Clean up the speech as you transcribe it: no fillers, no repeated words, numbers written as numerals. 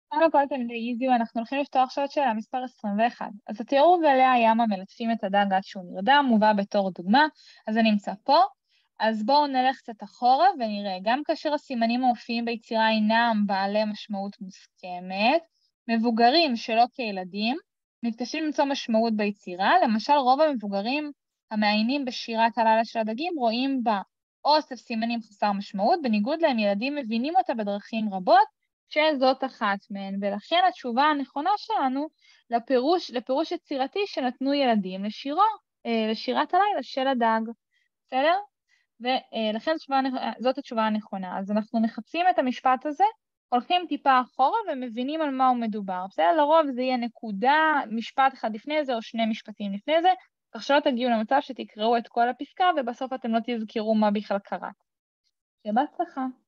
קודם כל תלמידי איזי, אנחנו הולכים לפתוח שעות שאלה מספר 21. אז התיאור גלי הים המלטפים את הדג עד שהוא נרדם, מובא בתור דוגמה, אז זה נמצא פה. אז בואו נלך קצת אחורה ונראה, גם כאשר הסימנים המופיעים ביצירה אינם בעלי משמעות מוסכמת, מבוגרים שלא כילדים, מתקשים למצוא משמעות ביצירה, למשל רוב המבוגרים המעיינים בשירת הלילה של הדגים רואים בה אוסף סימנים חסר משמעות, בניגוד להם ילדים מבינים אותה בדרכים רבות, שזאת אחת מהן, ולכן התשובה הנכונה שלנו לפירוש יצירתי שנתנו ילדים לשירת הלילה של הדג, בסדר? ולכן זאת התשובה הנכונה. אז אנחנו מחפשים את המשפט הזה, הולכים טיפה אחורה ומבינים על מה הוא מדובר, בסדר? לרוב זה יהיה נקודה, משפט אחד לפני זה או שני משפטים לפני זה, כך שלא תגיעו למצב שתקראו את כל הפסקה ובסוף אתם לא תזכרו מה בכלל קרה. שבהצלחה.